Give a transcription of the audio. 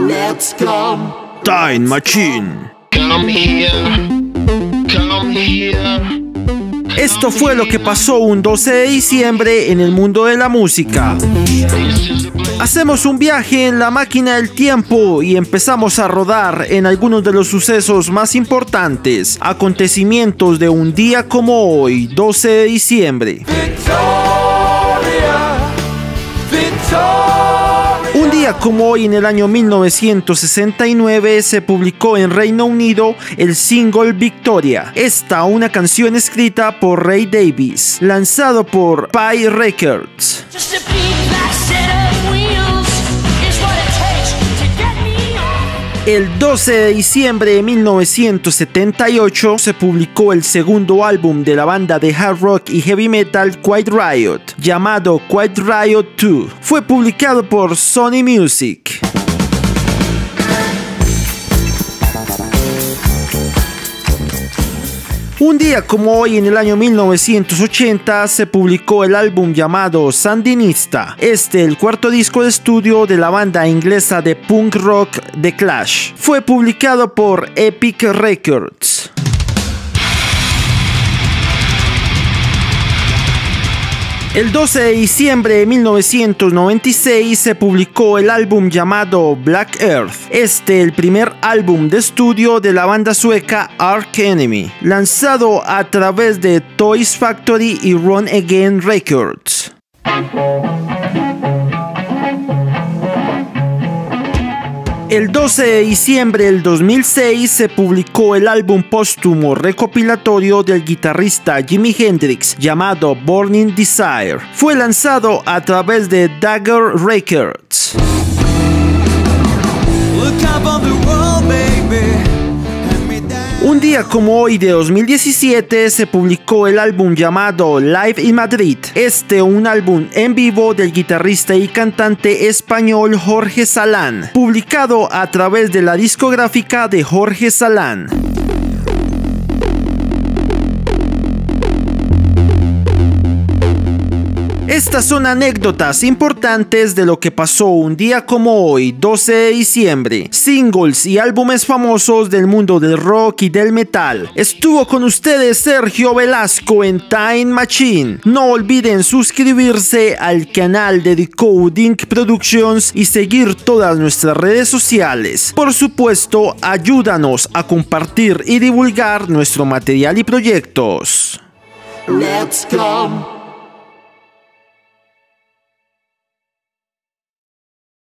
Let's come. Time Machine. Come here. Come here. Esto fue lo que pasó un 12 de diciembre en el mundo de la música. Hacemos un viaje en la máquina del tiempo y empezamos a rodar en algunos de los sucesos más importantes, acontecimientos de un día como hoy, 12 de diciembre. Un día como hoy en el año 1969 se publicó en Reino Unido el single Victoria. Esta, una canción escrita por Ray Davies, lanzado por Pye Records. El 12 de diciembre de 1978 se publicó el segundo álbum de la banda de hard rock y heavy metal Quiet Riot, llamado Quiet Riot 2. Fue publicado por Sony Music. Un día como hoy en el año 1980 se publicó el álbum llamado Sandinista, el cuarto disco de estudio de la banda inglesa de punk rock The Clash. Fue publicado por Epic Records. El 12 de diciembre de 1996 se publicó el álbum llamado Black Earth, el primer álbum de estudio de la banda sueca Arch Enemy, lanzado a través de Toys Factory y Run Again Records. El 12 de diciembre del 2006 se publicó el álbum póstumo recopilatorio del guitarrista Jimi Hendrix llamado Burning Desire. Fue lanzado a través de Dagger Records. Un día como hoy de 2017 se publicó el álbum llamado Live in Madrid. Un álbum en vivo del guitarrista y cantante español Jorge Salán, publicado a través de la discográfica de Jorge Salán. Estas son anécdotas importantes de lo que pasó un día como hoy, 12 de diciembre. Singles y álbumes famosos del mundo del rock y del metal. Estuvo con ustedes Sergio Velasco en Time Machine. No olviden suscribirse al canal de Decoding Productions y seguir todas nuestras redes sociales. Por supuesto, ayúdanos a compartir y divulgar nuestro material y proyectos. Let's come.